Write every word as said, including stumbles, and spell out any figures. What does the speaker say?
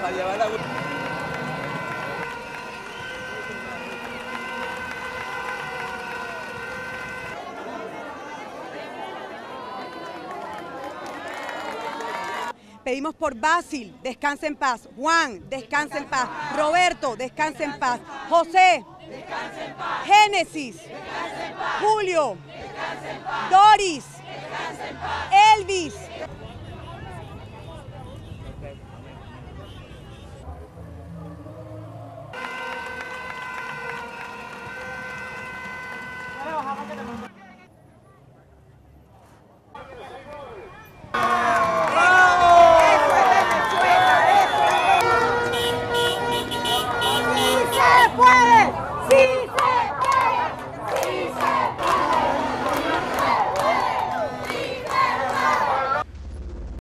para llevar la... Pedimos por Basil, descansa en paz. Juan, descansa en paz. Roberto, descansa en paz. José, descansa en paz. Génesis, descansa en paz. Julio, descansa en paz. Doris, descansa en paz. Elvis,